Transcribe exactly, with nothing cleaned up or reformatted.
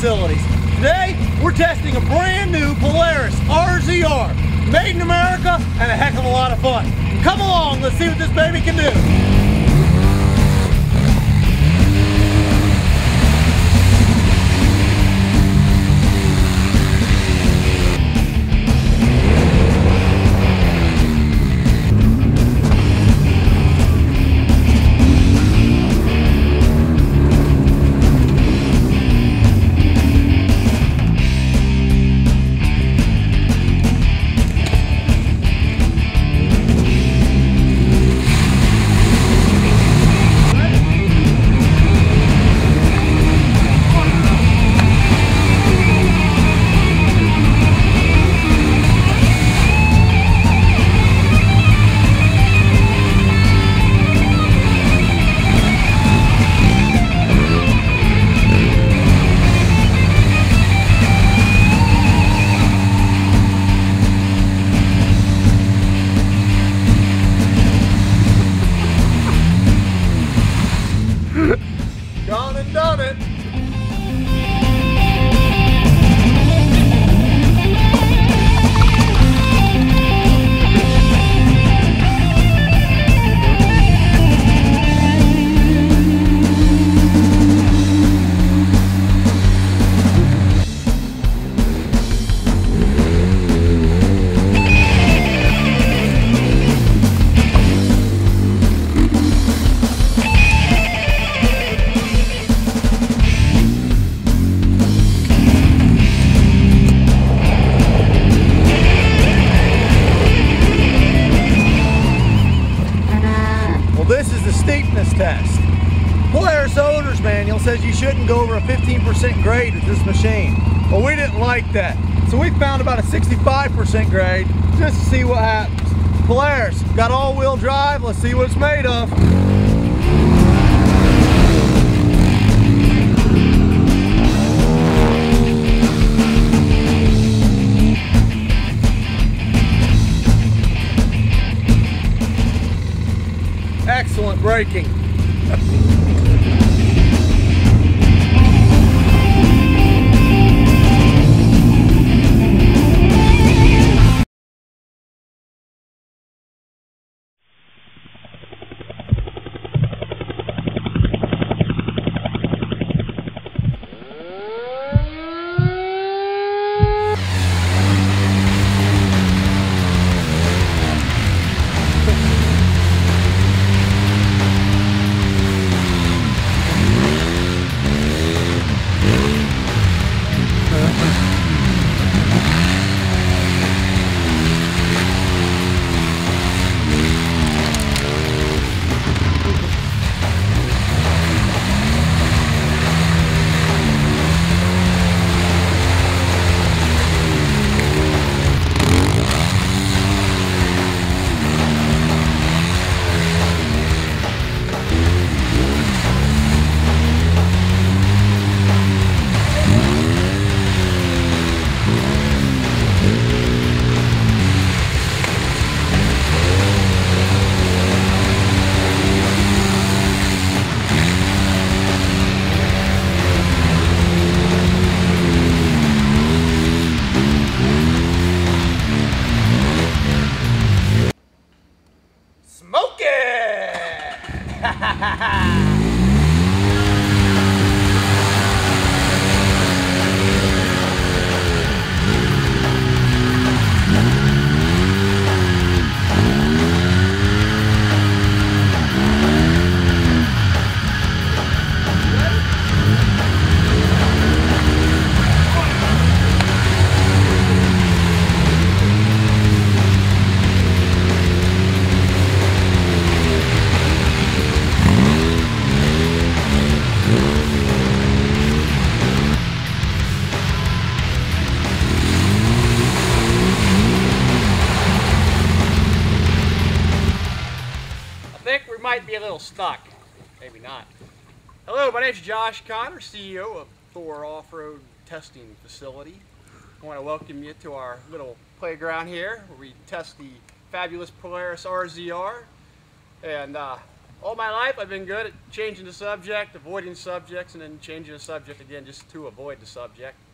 facilities. Today, we're testing a brand new Polaris R Z R, made in America and a heck of a lot of fun. Come along, let's see what this baby can do. Gone and done it. This is the steepness test. Polaris owner's manual says you shouldn't go over a fifteen percent grade with this machine. Well, we didn't like that. So we found about a sixty-five percent grade just to see what happens. Polaris, got all-wheel drive. Let's see what it's made of. Excellent braking. Smoke it! Might be a little stuck, maybe not. Hello, my name is Josh Connor, C E O of Thor Off-Road Testing Facility. I want to welcome you to our little playground here where we test the fabulous Polaris R Z R. And uh, All my life I've been good at changing the subject, avoiding subjects, and then changing the subject again just to avoid the subject.